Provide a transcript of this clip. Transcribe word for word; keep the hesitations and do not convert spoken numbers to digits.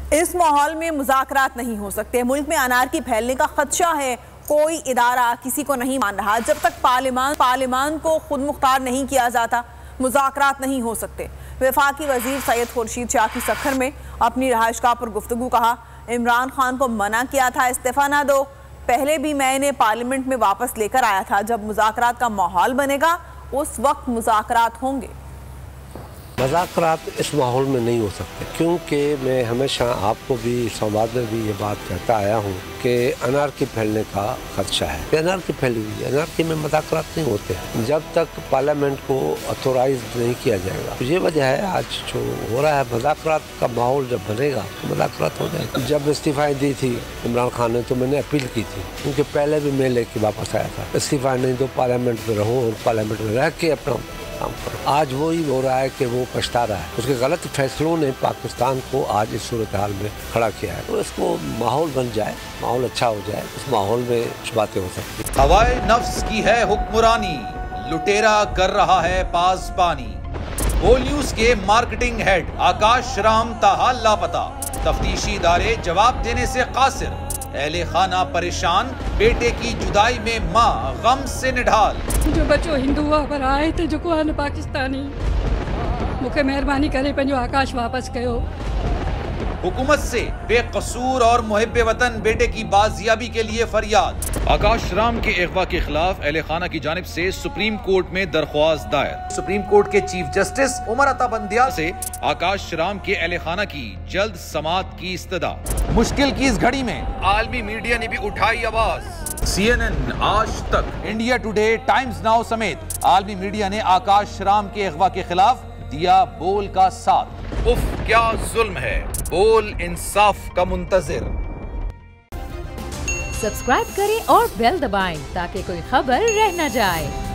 इस माहौल में मुज़ाकरात नहीं हो सकते। मुल्क में अनारकी फैलने का खदशा है। कोई इदारा किसी को नहीं मान रहा। जब तक पार्लिमान पार्लिमान को खुद मुख्तार नहीं किया जाता, मुज़ाकरात नहीं हो सकते। वफाकी वजीर सैयद खुर्शीद शाह की सखर में अपनी रहायशगाह पर गुफ्तगू। कहा, इमरान खान को मना किया था इस्तीफ़ा ना दो। पहले भी मैंने पार्लियामेंट में वापस लेकर आया था। जब मुज़ाकरात का माहौल बनेगा उस वक्त मुज़ाकरात होंगे। मुज़ाकरात इस माहौल में नहीं हो सकते, क्योंकि मैं हमेशा आपको भी संवाद में भी ये बात कहता आया हूँ कि अनारकी फैलने का खदशा है। अनारकी फैली हुई है, अनारकी में मुज़ाकरात नहीं होते जब तक पार्लियामेंट को अथोराइज नहीं किया जाएगा। तो ये वजह है आज जो हो रहा है। मुज़ाकरात का माहौल जब बनेगा तो मुज़ाकरात हो जाएगा। जब इस्तीफ़ा दी थी इमरान खान ने तो मैंने अपील की थी, क्योंकि पहले भी मैं लेके वापस आया था। इस्तीफ़ा नहीं दो, पार्लियामेंट में रहो और पार्लियामेंट में रह के अपना काम करो। आज वही हो रहा है कि वो पछता रहा है। उसके गलत फैसलों ने पाकिस्तान को आज इस सूरत हाल में खड़ा किया है। तो इसको माहौल बन जाए, माहौल अच्छा हो जाए, उस माहौल में कुछ बातें हो सकती हैं। हवाए नफ्स की है हुक्मरानी, लुटेरा कर रहा है पासबानी। बोल न्यूज के मार्केटिंग हेड आकाश राम ताहा लापता। तफ्तीशी इदारे जवाब देने से कासिर। अहले खाना परेशान, बेटे की जुदाई में माँ गम से निढाल। जो बच्चो हिंदू पर आए थे जो को आन पाकिस्तानी, मुझे मेहरबानी करे पंजो आकाश वापस कयो। हुकूमत से बेकसूर और मुहिब्बे वतन बेटे की बाजियाबी के लिए फरियाद। आकाश राम के अगवा के खिलाफ अहले खाना की जानिब से सुप्रीम कोर्ट में दरख्वास्त दायर। सुप्रीम कोर्ट के चीफ जस्टिस उमर अता बंदियाल से आकाश राम के अहले खाना की जल्द समाअत की इस्तदा। मुश्किल की इस घड़ी में आलमी मीडिया ने भी उठाई आवाज। सी एन एन, आज तक, इंडिया टुडे, टाइम्स नाउ समेत आलमी मीडिया ने आकाश राम के अगवा के खिलाफ दिया बोल का साथ। उफ क्या जुल्म है, बोल इंसाफ का मुंतजिर। सब्सक्राइब करें और बेल दबाएं ताकि कोई खबर रह न जाए।